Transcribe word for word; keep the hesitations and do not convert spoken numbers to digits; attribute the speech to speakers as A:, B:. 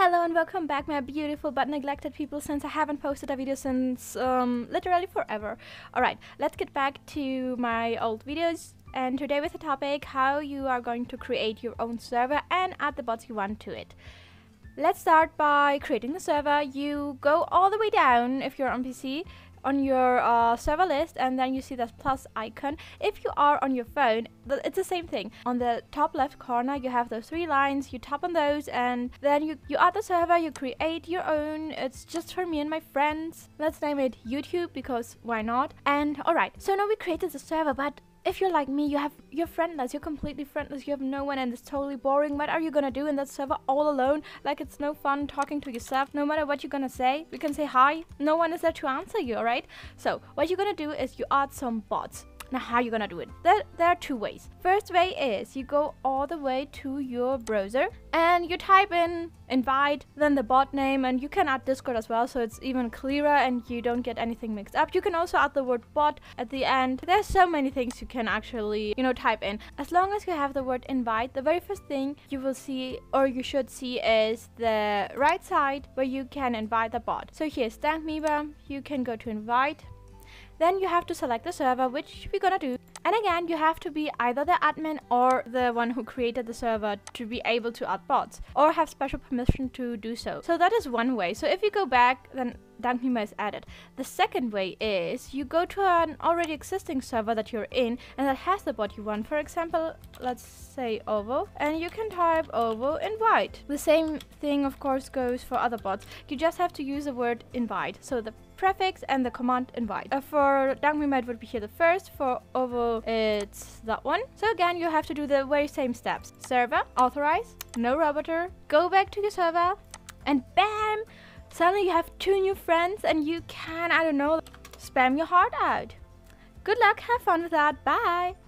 A: Hello and welcome back, my beautiful but neglected people, since I haven't posted a video since um, literally forever. Alright, let's get back to my old videos, and today with the topic how you are going to create your own server and add the bots you want to it. Let's start by creating the server. You go all the way down if you're on P C on your uh, server list, and then you see this plus icon. If you are on your phone, it's the same thing. On the top left corner you have those three lines. You tap on those and then you, you add the server, you create your own. It's just for me and my friends. Let's name it YouTube because why not? And alright, so now we created the server, but if you're like me, you have you're friendless, you're completely friendless, you have no one and it's totally boring. What are you gonna do in that server all alone? Like, it's no fun talking to yourself. No matter what you're gonna say, you can say hi, no one is there to answer you, alright? So what you're gonna do is you add some bots. Now, how are you gonna do it? There, there are two ways. First way is you go all the way to your browser and you type in invite, then the bot name, and you can add Discord as well, so it's even clearer and you don't get anything mixed up. You can also add the word bot at the end. There's so many things you can actually, you know, type in. As long as you have the word invite, the very first thing you will see, or you should see, is the right side where you can invite the bot. So here's Dankmiba, you can go to invite. Then you have to select the server, which we're gonna do. And again, you have to be either the admin or the one who created the server to be able to add bots, or have special permission to do so. So that is one way. So if you go back, then Dankmiba is added. The second way is you go to an already existing server that you're in and that has the bot you want. For example, let's say Ovo, and you can type Ovo invite. The same thing of course goes for other bots. You just have to use the word invite, so the prefix and the command invite. Uh, for Dankmiba it would be here the first, for Ovo it's that one. So again, you have to do the very same steps. Server, authorize, no roboter, go back to your server, and bam! Suddenly you have two new friends and you can, I don't know, spam your heart out. Good luck, have fun with that, bye!